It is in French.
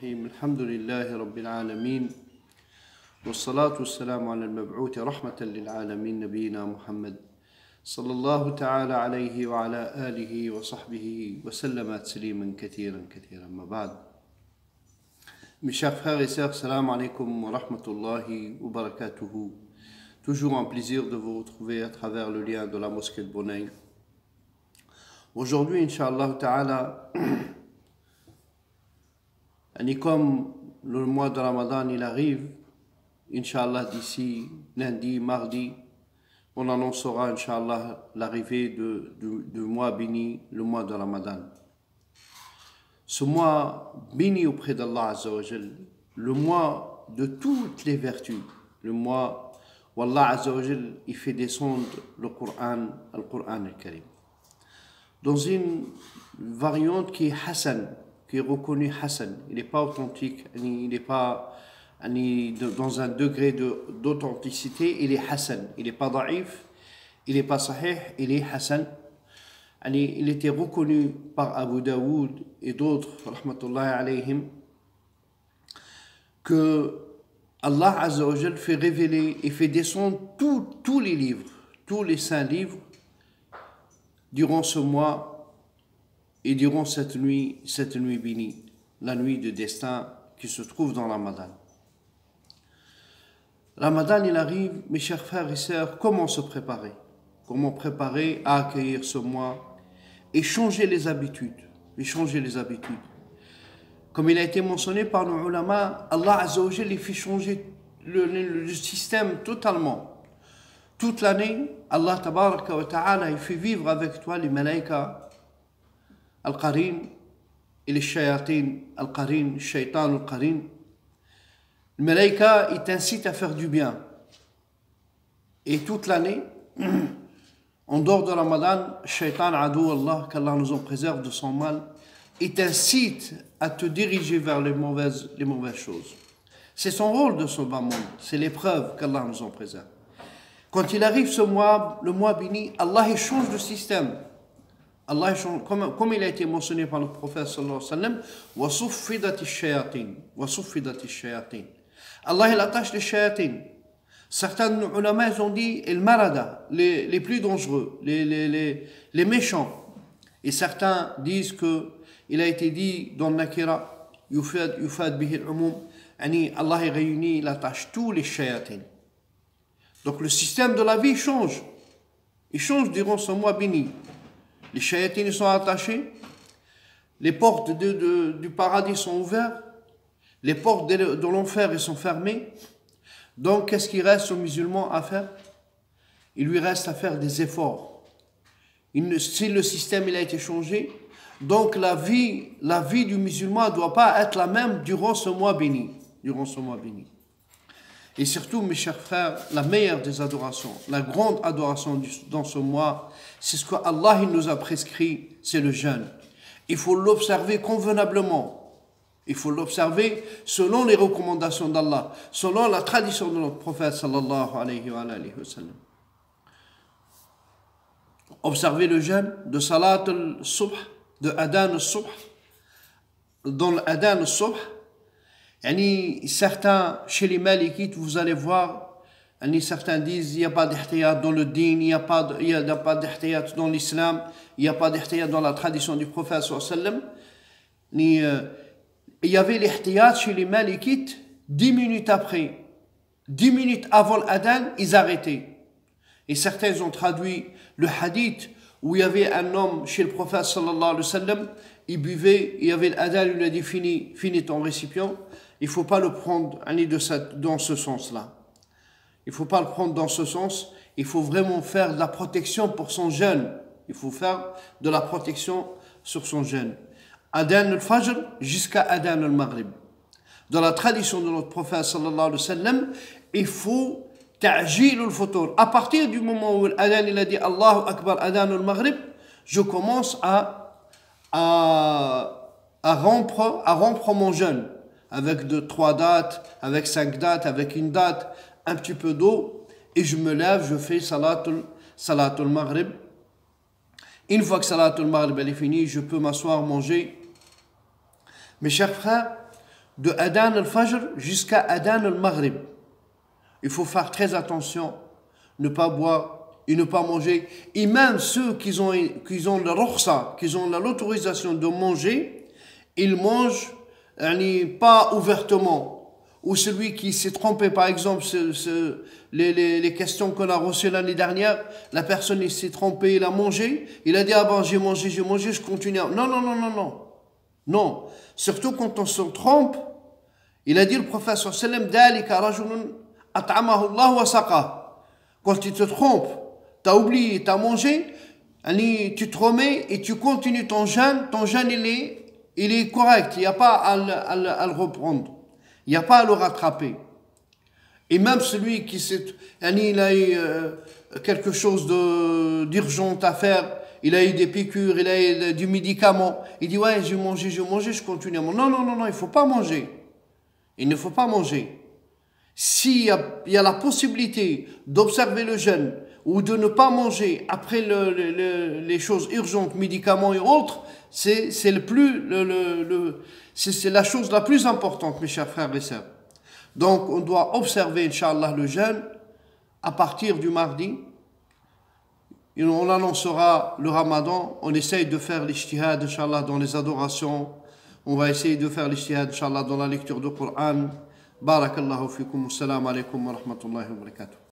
الرحيم الحمد لله رب العالمين والصلاة والسلام على المبعوث رحمة للعالمين نبينا محمد صلى الله تعالى عليه وعلى آله وصحبه وسلم تسليما كثيرا كثيرا. ما بعد, mes chers frères et sœurs, salam alaikum wa rahmatullahi wa barakatuhu. Toujours un plaisir de vous retrouver à travers le lien de la mosquée de Bonaï. Aujourd'hui, Inch'Allah Ta'ala, et comme le mois de Ramadan il arrive, Inch'Allah d'ici lundi, mardi, on annoncera Inch'Allah l'arrivée du mois béni, le mois de Ramadan. Ce mois béni auprès d'Allah Azza wa Jal, le mois de toutes les vertus, le mois où Allah Azza wa Jal il fait descendre le Coran al-Karim. Dans une variante qui est Hassan, qui est reconnue Hassan, il n'est pas authentique, il n'est pas dans un degré d'authenticité, il est Hassan, il n'est pas daïf, il n'est pas sahih, il est Hassan. Il était reconnu par Abu Daoud et d'autres, rahmatullahi alayhim, que Allah Azza wa Jal fait révéler et fait descendre tous les livres, tous les saints livres, durant ce mois et durant cette nuit bénie, la nuit de destin qui se trouve dans Ramadan. Ramadan, il arrive, mes chers frères et sœurs, comment se préparer? Comment préparer à accueillir ce mois et changer les habitudes? Comme il a été mentionné par nos ulama, Allah Azza wa Jal, il fait changer le système totalement. Toute l'année, Allah Tabaraka wa Ta'ala, il fait vivre avec toi les malaïkas al-qarin et les shayatin al-qarin, shaitan al-qarin. Les malaïkas, ils t'incitent à faire du bien. Et toute l'année, en dehors de Ramadan, shaitan adou Allah, qu'Allah nous en préserve de son mal, il t'incite à te diriger vers les mauvaises choses. C'est son rôle de ce bas monde, c'est l'épreuve qu'Allah nous en préserve. Quand il arrive ce mois, le mois béni, Allah il change de système. Allah change, comme il a été mentionné par le prophète sallallahu alayhi wa sallam, Allah il attache les shayatin. Certains ulama ils ont dit il marada, les plus dangereux, les méchants. Et certains disent que il a été dit dans Nakira, yufad bihi al-umum, Allah il réunit, il attache tous les shayatin. Donc le système de la vie change. Il change durant ce mois béni. Les shayatines sont attachés, les portes du paradis sont ouvertes, les portes de l'enfer sont fermées. Donc qu'est-ce qu'il reste aux musulmans à faire? Il lui reste à faire des efforts. Si le système il a été changé, donc la vie du musulman ne doit pas être la même durant ce mois béni. Et surtout, mes chers frères, la meilleure des adorations, la grande adoration dans ce mois, c'est ce que Allah nous a prescrit, c'est le jeûne. Il faut l'observer convenablement. Il faut l'observer selon les recommandations d'Allah, selon la tradition de notre prophète sallallahu alayhi wa sallam. Observer le jeûne de salat al-subh, de adhan al-subh. Dans l'adhan al-subh, certains, chez les Malikites, vous allez voir, certains disent il n'y a pas d'ihtiyat dans le din, il n'y a pas d'ihtiyat dans l'islam, il n'y a pas d'ihtiyat dans la tradition du prophète sallallahu alayhi wa sallam. Il y avait l'ihtiyat chez les Malikites 10 minutes après. 10 minutes avant l'adhan, ils arrêtaient. Et certains ont traduit le hadith où il y avait un homme chez le prophète sallallahu alayhi wa sallam, il buvait, il y avait l'adhan, il lui a dit finis ton récipient. Il ne faut pas le prendre dans ce sens-là. Il ne faut pas le prendre dans ce sens. Il faut vraiment faire de la protection pour son jeûne. Il faut faire de la protection sur son jeûne. Adhan al-Fajr jusqu'à Adhan al-Maghrib. Dans la tradition de notre prophète sallallahu alayhi wa sallam, il faut ta'jil al-futur. À partir du moment où l'adhan il a dit Allahu Akbar Adhan al-Maghrib, je commence à rompre mon jeûne. Avec 3 dates, avec 5 dates, avec une date, un petit peu d'eau, et je me lève, je fais salatul maghrib. Une fois que salatul maghrib est finie, je peux m'asseoir, manger. Mes chers frères, de Adhan al-Fajr jusqu'à Adhan al-Maghrib. Il faut faire très attention, ne pas boire et ne pas manger. Et même ceux qui ont le rukhsa, qui ont l'autorisation de manger, ils mangent pas ouvertement. Ou celui qui s'est trompé, par exemple, les questions qu'on a reçues l'année dernière, la personne s'est trompée, il a mangé, il a dit, ah ben j'ai mangé, je continue. Non, non, non, non, non. Non. Surtout quand on se trompe, il a dit le prophète sallallahu alayhi wa sallam, at'amahu Allah wa saqa. Quand tu te trompes, tu as oublié, tu as mangé, tu te remets et tu continues ton jeûne il est correct, il n'y a pas à le reprendre. Il n'y a pas à le rattraper. Et même celui qui il a eu quelque chose d'urgent à faire, il a eu des piqûres, il a eu du médicament, il dit ouais, j'ai mangé, je continue à manger. Non, non, non, non, il ne faut pas manger. Il ne faut pas manger. S'il y a la possibilité d'observer le jeûne ou de ne pas manger après les choses urgentes, médicaments et autres, c'est la chose la plus importante, mes chers frères et sœurs. Donc, on doit observer, Inch'Allah, le jeûne à partir du mardi. Et on annoncera le Ramadan. On essaye de faire l'ijtihad, Inch'Allah, dans les adorations. On va essayer de faire l'ijtihad, Inch'Allah, dans la lecture du Coran. Barakallahu fikum. Assalamu alaikum wa rahmatullahi wa barakatuh.